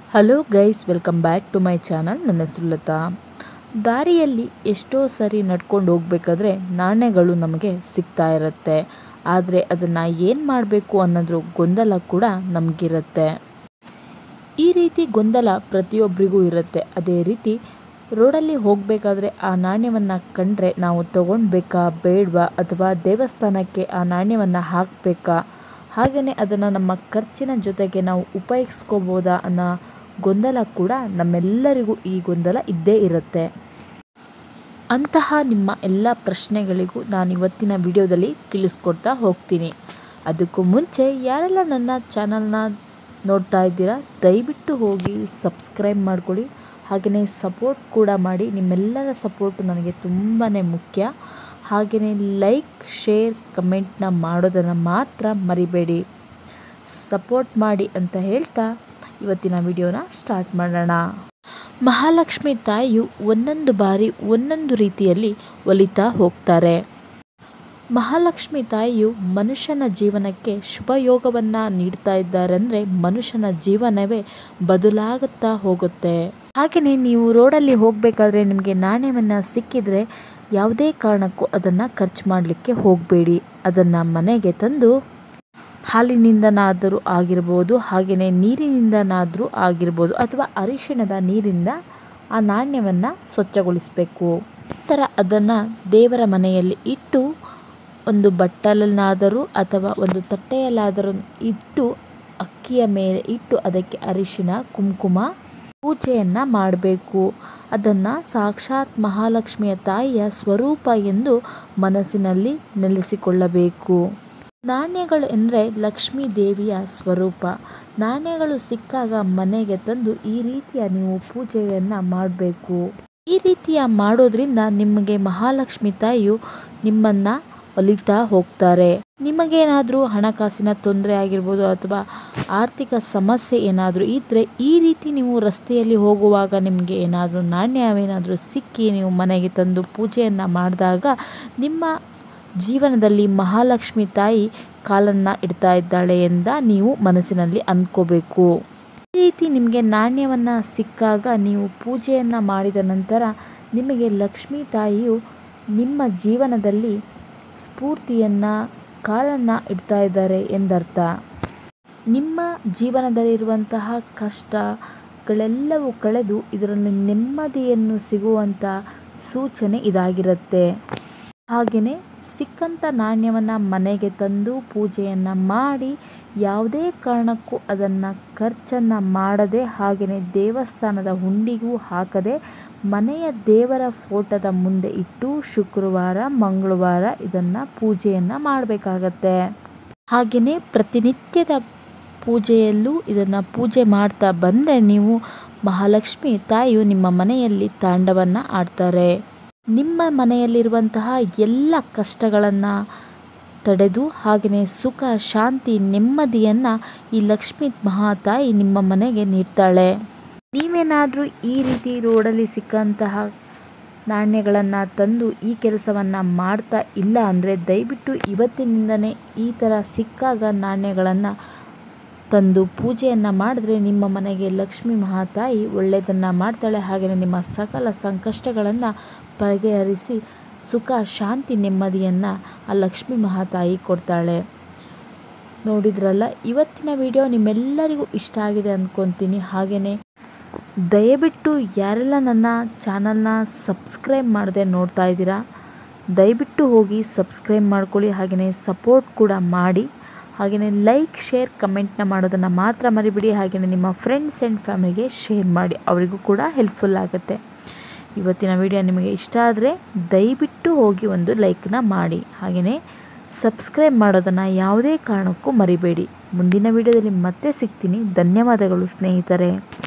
Hello guys, welcome back to my channel. ನನ್ನ ಹೆಸರು ಲತಾ. ದಾರಿಯಲ್ಲಿ ಎಷ್ಟೋ ಸರಿ ನಡ್ಕೊಂಡು ಹೋಗ್ಬೇಕಾದ್ರೆ ನಾಣ್ಯಗಳು ನಮಗೆ ಸಿಗ್ತಾ ಇರುತ್ತೆ. ಆದರೆ ಅದನ್ನು ಏನು ಮಾಡಬೇಕು ಅನ್ನೋದ್ರ ಗೊಂದಲ ಕೂಡ ನಮಗಿರುತ್ತೆ. ಈ ರೀತಿ ಗೊಂದಲ ಪ್ರತಿಯೊಬ್ಬರಿಗೂ ಇರುತ್ತೆ. ಅದೇ ರೀತಿ ರೋಡಲ್ಲಿ ಹೋಗಬೇಕಾದ್ರೆ ಆ ನಾಣ್ಯವನ್ನು ಕಂಡ್ರೆ ನಾವು ತಗೊಳ್ಬೇಕಾ ಬೇಡವಾ, ಅಥವಾ ದೇವಸ್ಥಾನಕ್ಕೆ ಆ ನಾಣ್ಯವನ್ನು ಹಾಕಬೇಕಾ, ಹಾಗೆಯೇ ಅದನ್ನು ನಮ್ಮ ಖರ್ಚಿನ ಜೊತೆಗೆ ನಾವು ಉಪಯೋಗಿಸ್ಕೋಬೋದಾ ಅನ್ನೋ ಗೊಂದಲ ಕೂಡ ನಮ್ಮೆಲ್ಲರಿಗೂ ಈ ಗೊಂದಲ ಇದ್ದೇ ಇರುತ್ತೆ. ಅಂತಹ ನಿಮ್ಮ ಎಲ್ಲ ಪ್ರಶ್ನೆಗಳಿಗೂ ನಾನು ಇವತ್ತಿನ ವಿಡಿಯೋದಲ್ಲಿ ತಿಳಿಸ್ಕೊಡ್ತಾ ಹೋಗ್ತೀನಿ. ಅದಕ್ಕೂ ಮುಂಚೆ ಯಾರೆಲ್ಲ ನನ್ನ ಚಾನಲ್ನ ನೋಡ್ತಾ ಇದ್ದೀರಾ, ದಯವಿಟ್ಟು ಹೋಗಿ ಸಬ್ಸ್ಕ್ರೈಬ್ ಮಾಡ್ಕೊಳ್ಳಿ. ಹಾಗೆಯೇ ಸಪೋರ್ಟ್ ಕೂಡ ಮಾಡಿ. ನಿಮ್ಮೆಲ್ಲರ ಸಪೋರ್ಟು ನನಗೆ ತುಂಬಾ ಮುಖ್ಯ. ಹಾಗೆಯೇ ಲೈಕ್, ಶೇರ್, ಕಮೆಂಟ್ನ ಮಾಡೋದನ್ನು ಮಾತ್ರ ಮರಿಬೇಡಿ. ಸಪೋರ್ಟ್ ಮಾಡಿ ಅಂತ ಹೇಳ್ತಾ ಇವತ್ತಿನ ವಿಡಿಯೋನ ಸ್ಟಾರ್ಟ್ ಮಾಡೋಣ. ಮಹಾಲಕ್ಷ್ಮಿ ತಾಯಿಯು ಒಂದೊಂದು ಬಾರಿ ಒಂದೊಂದು ರೀತಿಯಲ್ಲಿ ಒಲಿತಾ ಹೋಗ್ತಾರೆ. ಮಹಾಲಕ್ಷ್ಮಿ ತಾಯಿಯು ಮನುಷ್ಯನ ಜೀವನಕ್ಕೆ ಶುಭ ಯೋಗವನ್ನು ನೀಡ್ತಾ ಇದ್ದಾರೆ ಅಂದರೆ ಮನುಷ್ಯನ ಜೀವನವೇ ಬದಲಾಗುತ್ತಾ ಹೋಗುತ್ತೆ. ಹಾಗೆಯೇ ನೀವು ರೋಡಲ್ಲಿ ಹೋಗಬೇಕಾದ್ರೆ ನಿಮಗೆ ನಾಣ್ಯವನ್ನು ಸಿಕ್ಕಿದರೆ ಯಾವುದೇ ಕಾರಣಕ್ಕೂ ಅದನ್ನು ಖರ್ಚು ಮಾಡಲಿಕ್ಕೆ ಹೋಗಬೇಡಿ. ಅದನ್ನು ಮನೆಗೆ ತಂದು ಹಾಲಿನಿಂದನಾದರೂ ಆಗಿರ್ಬೋದು, ಹಾಗೆಯೇ ನೀರಿನಿಂದನಾದರೂ ಆಗಿರ್ಬೋದು, ಅಥವಾ ಅರಿಶಿಣದ ನೀರಿಂದ ಆ ನಾಣ್ಯವನ್ನು ಸ್ವಚ್ಛಗೊಳಿಸಬೇಕು. ನಂತರ ಅದನ್ನು ದೇವರ ಮನೆಯಲ್ಲಿ ಇಟ್ಟು ಒಂದು ಬಟ್ಟಲನ್ನಾದರೂ ಅಥವಾ ಒಂದು ತಟ್ಟೆಯಲ್ಲಾದರೂ ಇಟ್ಟು ಅಕ್ಕಿಯ ಮೇಲೆ ಇಟ್ಟು ಅದಕ್ಕೆ ಅರಿಶಿಣ, ಕುಂಕುಮ ಪೂಜೆಯನ್ನು ಮಾಡಬೇಕು. ಅದನ್ನು ಸಾಕ್ಷಾತ್ ಮಹಾಲಕ್ಷ್ಮಿಯ ತಾಯಿಯ ಸ್ವರೂಪ ಎಂದು ಮನಸ್ಸಿನಲ್ಲಿ ನೆಲೆಸಿಕೊಳ್ಳಬೇಕು. ನಾಣ್ಯಗಳು ಎಂದರೆ ಲಕ್ಷ್ಮೀ ದೇವಿಯ ಸ್ವರೂಪ. ನಾಣ್ಯಗಳು ಸಿಕ್ಕಾಗ ಮನೆಗೆ ತಂದು ಈ ರೀತಿಯ ನೀವು ಪೂಜೆಯನ್ನು ಮಾಡಬೇಕು. ಈ ರೀತಿಯ ಮಾಡೋದ್ರಿಂದ ನಿಮಗೆ ಮಹಾಲಕ್ಷ್ಮಿ ತಾಯಿಯು ನಿಮ್ಮನ್ನು ಒಲಿತಾ ಹೋಗ್ತಾರೆ. ನಿಮಗೇನಾದರೂ ಹಣಕಾಸಿನ ತೊಂದರೆ ಆಗಿರ್ಬೋದು ಅಥವಾ ಆರ್ಥಿಕ ಸಮಸ್ಯೆ ಏನಾದರೂ ಇದ್ದರೆ ಈ ರೀತಿ ನೀವು ರಸ್ತೆಯಲ್ಲಿ ಹೋಗುವಾಗ ನಿಮಗೆ ಏನಾದರೂ ನಾಣ್ಯವೇನಾದರೂ ಸಿಕ್ಕಿ ನೀವು ಮನೆಗೆ ತಂದು ಪೂಜೆಯನ್ನು ಮಾಡಿದಾಗ ನಿಮ್ಮ ಜೀವನದಲ್ಲಿ ಮಹಾಲಕ್ಷ್ಮಿ ತಾಯಿ ಕಾಲನ್ನು ಇಡ್ತಾ ಇದ್ದಾಳೆ ಎಂದು ನೀವು ಮನಸ್ಸಿನಲ್ಲಿ ಅಂದ್ಕೋಬೇಕು. ಈ ರೀತಿ ನಿಮಗೆ ನಾಣ್ಯವನ್ನು ಸಿಕ್ಕಾಗ ನೀವು ಪೂಜೆಯನ್ನು ಮಾಡಿದ ನಂತರ ನಿಮಗೆ ಲಕ್ಷ್ಮೀ ತಾಯಿಯು ನಿಮ್ಮ ಜೀವನದಲ್ಲಿ ಸ್ಫೂರ್ತಿಯನ್ನು ಕಾಲನ್ನು ಇಡ್ತಾ ಇದ್ದಾರೆ ಎಂದರ್ಥ. ನಿಮ್ಮ ಜೀವನದಲ್ಲಿರುವಂತಹ ಕಷ್ಟಗಳೆಲ್ಲವೂ ಕಳೆದು ಇದರಲ್ಲಿ ನೆಮ್ಮದಿಯನ್ನು ಸಿಗುವಂಥ ಸೂಚನೆ ಇದಾಗಿರುತ್ತೆ. ಹಾಗೆಯೇ ಸಿಕ್ಕಂಥ ನಾಣ್ಯವನ್ನು ಮನೆಗೆ ತಂದು ಪೂಜೆಯನ್ನು ಮಾಡಿ ಯಾವುದೇ ಕಾರಣಕ್ಕೂ ಅದನ್ನು ಖರ್ಚನ್ನು ಮಾಡದೆ, ಹಾಗೆಯೇ ದೇವಸ್ಥಾನದ ಹುಂಡಿಗೂ ಹಾಕದೆ ಮನೆಯ ದೇವರ ಫೋಟೋದ ಮುಂದೆ ಇಟ್ಟು ಶುಕ್ರವಾರ, ಮಂಗಳವಾರ ಇದನ್ನು ಪೂಜೆಯನ್ನು ಮಾಡಬೇಕಾಗತ್ತೆ. ಹಾಗೆಯೇ ಪ್ರತಿನಿತ್ಯದ ಪೂಜೆಯಲ್ಲೂ ಇದನ್ನು ಪೂಜೆ ಮಾಡ್ತಾ ಬಂದರೆ ನೀವು ಮಹಾಲಕ್ಷ್ಮಿ ತಾಯಿಯು ನಿಮ್ಮ ಮನೆಯಲ್ಲಿ ತಾಂಡವನ್ನು ಆಡ್ತಾರೆ. ನಿಮ್ಮ ಮನೆಯಲ್ಲಿರುವಂತಹ ಎಲ್ಲ ಕಷ್ಟಗಳನ್ನು ತಡೆದು ಹಾಗೆಯೇ ಸುಖ, ಶಾಂತಿ, ನೆಮ್ಮದಿಯನ್ನು ಈ ಲಕ್ಷ್ಮೀ ಮಹಾತಾಯಿ ನಿಮ್ಮ ಮನೆಗೆ ನೀಡ್ತಾಳೆ. ನೀವೇನಾದರೂ ಈ ರೀತಿ ರೋಡಲ್ಲಿ ಸಿಕ್ಕಂತಹ ನಾಣ್ಯಗಳನ್ನು ತಂದು ಈ ಕೆಲಸವನ್ನು ಮಾಡ್ತಾ ಇಲ್ಲ ಅಂದರೆ ದಯವಿಟ್ಟು ಇವತ್ತಿನಿಂದನೇ ಈ ಥರ ಸಿಕ್ಕಾಗ ನಾಣ್ಯಗಳನ್ನು ತಂದು ಪೂಜೆಯನ್ನು ಮಾಡಿದ್ರೆ ನಿಮ್ಮ ಮನೆಗೆ ಲಕ್ಷ್ಮೀ ಮಹಾತಾಯಿ ಒಳ್ಳೆಯದನ್ನು ಮಾಡ್ತಾಳೆ. ಹಾಗೆಯೇ ನಿಮ್ಮ ಸಕಲ ಸಂಕಷ್ಟಗಳನ್ನು ಬಗೆಹರಿಸಿ ಸುಖ, ಶಾಂತಿ, ನೆಮ್ಮದಿಯನ್ನು ಆ ಲಕ್ಷ್ಮೀ ಮಹಾತಾಯಿ ಕೊಡ್ತಾಳೆ. ನೋಡಿದ್ರಲ್ಲ, ಇವತ್ತಿನ ವಿಡಿಯೋ ನಿಮ್ಮೆಲ್ಲರಿಗೂ ಇಷ್ಟ ಆಗಿದೆ ಅಂದ್ಕೊತೀನಿ. ಹಾಗೆಯೇ ದಯವಿಟ್ಟು ಯಾರೆಲ್ಲ ನನ್ನ ಚಾನಲ್ನ ಸಬ್ಸ್ಕ್ರೈಬ್ ಮಾಡದೆ ನೋಡ್ತಾ ಇದ್ದೀರಾ, ದಯವಿಟ್ಟು ಹೋಗಿ ಸಬ್ಸ್ಕ್ರೈಬ್ ಮಾಡ್ಕೊಳ್ಳಿ. ಹಾಗೆಯೇ ಸಪೋರ್ಟ್ ಕೂಡ ಮಾಡಿ. ಹಾಗೆಯೇ ಲೈಕ್, ಶೇರ್, ಕಮೆಂಟ್ನ ಮಾಡೋದನ್ನು ಮಾತ್ರ ಮರಿಬೇಡಿ. ಹಾಗೆಯೇ ನಿಮ್ಮ ಫ್ರೆಂಡ್ಸ್ ಆ್ಯಂಡ್ ಫ್ಯಾಮಿಲಿಗೆ ಶೇರ್ ಮಾಡಿ, ಅವರಿಗೂ ಕೂಡ ಹೆಲ್ಪ್ಫುಲ್ ಆಗುತ್ತೆ. ಇವತ್ತಿನ ವಿಡಿಯೋ ನಿಮಗೆ ಇಷ್ಟ ಆದರೆ ದಯವಿಟ್ಟು ಹೋಗಿ ಒಂದು ಲೈಕ್ನ ಮಾಡಿ. ಹಾಗೆಯೇ ಸಬ್ಸ್ಕ್ರೈಬ್ ಮಾಡೋದನ್ನು ಯಾವುದೇ ಕಾರಣಕ್ಕೂ ಮರಿಬೇಡಿ. ಮುಂದಿನ ವಿಡಿಯೋದಲ್ಲಿ ಮತ್ತೆ ಸಿಗ್ತೀನಿ. ಧನ್ಯವಾದಗಳು ಸ್ನೇಹಿತರೆ.